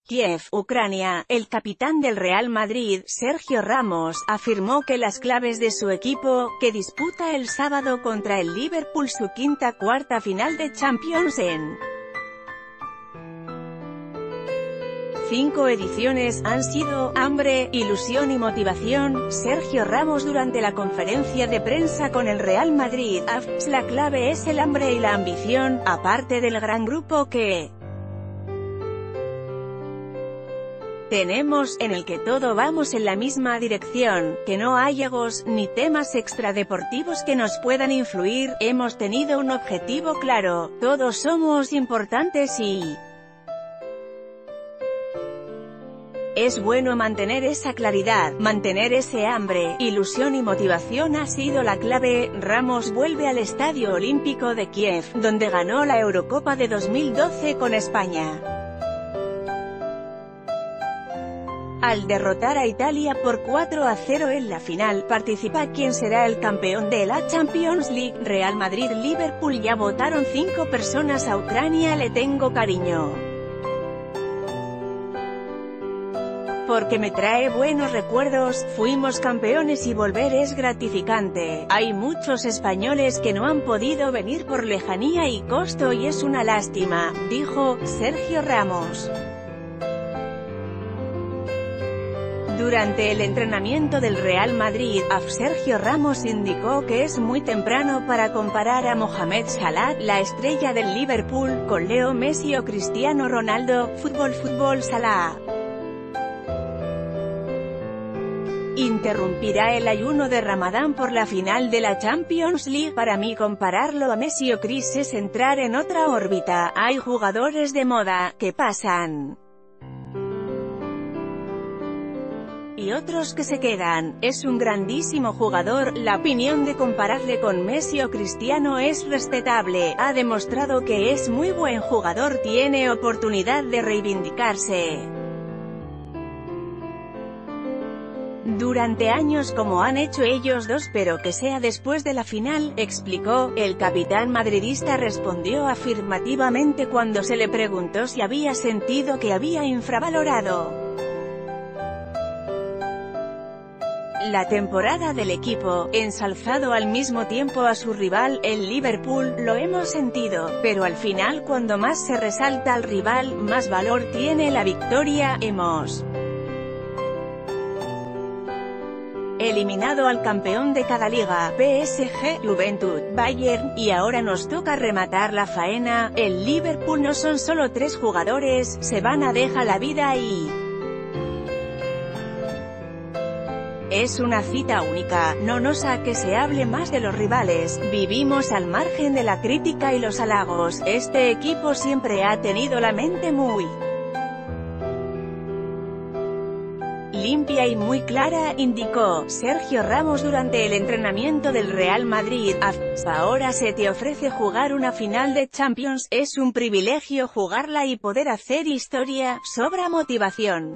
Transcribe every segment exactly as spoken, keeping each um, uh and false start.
Kiev, Ucrania. El capitán del Real Madrid, Sergio Ramos, afirmó que las claves de su equipo, que disputa el sábado contra el Liverpool su quinta cuarta final de Champions en cinco ediciones, han sido hambre, ilusión y motivación. Sergio Ramos durante la conferencia de prensa con el Real Madrid, afirmó: la clave es el hambre y la ambición, aparte del gran grupo que tenemos, en el que todo vamos en la misma dirección, que no hay egos, ni temas extradeportivos que nos puedan influir. Hemos tenido un objetivo claro, todos somos importantes y es bueno mantener esa claridad, mantener ese hambre, ilusión y motivación ha sido la clave. Ramos vuelve al Estadio Olímpico de Kiev, donde ganó la Eurocopa de dos mil doce con España. Al derrotar a Italia por cuatro a cero en la final, participa quien será el campeón de la Champions League. Real Madrid-Liverpool. Ya votaron cinco personas. A Ucrania le tengo cariño, porque me trae buenos recuerdos, fuimos campeones y volver es gratificante. Hay muchos españoles que no han podido venir por lejanía y costo y es una lástima, dijo Sergio Ramos. Durante el entrenamiento del Real Madrid, Sergio Ramos indicó que es muy temprano para comparar a Mohamed Salah, la estrella del Liverpool, con Leo Messi o Cristiano Ronaldo. Fútbol Fútbol Salah interrumpirá el ayuno de Ramadán por la final de la Champions League. Para mí compararlo a Messi o Chris es entrar en otra órbita. Hay jugadores de moda, que pasan, y otros que se quedan. Es un grandísimo jugador. La opinión de compararle con Messi o Cristiano es respetable. Ha demostrado que es muy buen jugador, tiene oportunidad de reivindicarse durante años como han hecho ellos dos, pero que sea después de la final, explicó. El capitán madridista respondió afirmativamente cuando se le preguntó si había sentido que había infravalorado la temporada del equipo, ensalzado al mismo tiempo a su rival, el Liverpool. Lo hemos sentido, pero al final cuando más se resalta al rival, más valor tiene la victoria. Hemos eliminado al campeón de cada liga, P S G, Juventud, Bayern, y ahora nos toca rematar la faena. El Liverpool no son solo tres jugadores, se van a dejar la vida y es una cita única. No nos ha que se hable más de los rivales, vivimos al margen de la crítica y los halagos. Este equipo siempre ha tenido la mente muy limpia y muy clara, indicó Sergio Ramos durante el entrenamiento del Real Madrid. Ahora se te ofrece jugar una final de Champions, es un privilegio jugarla y poder hacer historia, sobra motivación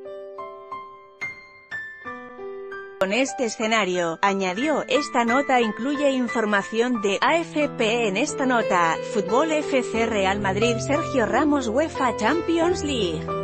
con este escenario, añadió. Esta nota incluye información de A F P. En esta nota, Fútbol F C Real Madrid Sergio Ramos UEFA Champions League.